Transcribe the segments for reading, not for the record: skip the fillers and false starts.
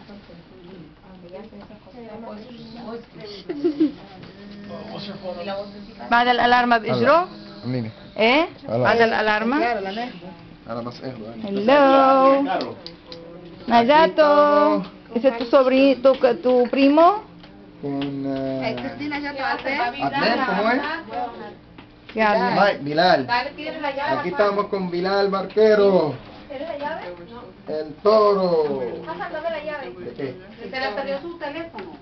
بعد الألارما بإجره؟ إيه؟ بعد الألارما؟ Hello. Nayato. ¿Ese es tu sobrino, tu primo? Cristina, ya te hace. Adler, ¿cómo es? ¿Qué habla? Bilal. Aquí estamos con Bilal Barquero. ¿Tienes la llave? El toro. Ajá, dame la llave. ¿De qué? Se le perdió su teléfono.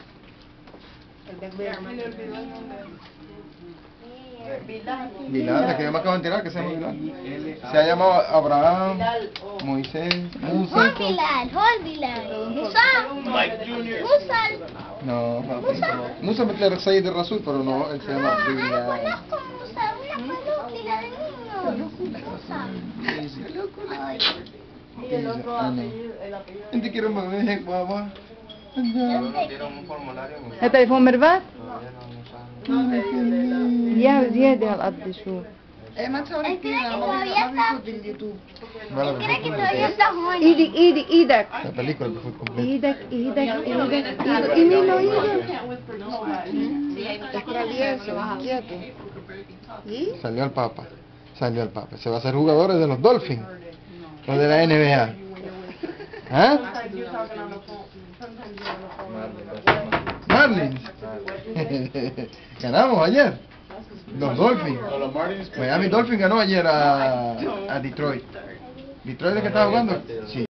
Bilal, la que yo me acabo de enterar que se llama Bilal. Se ha llamado Abraham, Moisés, Musa. Bilal. Musa. No, papi. Musa مثل سيد الرسول, pero no, él se llama Bilal. Conozco Musa, una película de niños. Musa. Y el otro apellido, el apellido. انت quiero me بابا. التليفون مربات؟ يا زيادة هالقد شو Creo que todavía está joven. ايدك La película que fue completa. ايدك ايميلو ايدك Es travieso, inquieto. Salió el Papa. Se va a hacer jugadores de los Dolphins. Los de la NBA. ¿Ah? Marlins. Ganamos ayer. Los Dolphins. Miami Dolphins ganó ayer a Detroit. ¿Detroit es que estaba jugando? Sí.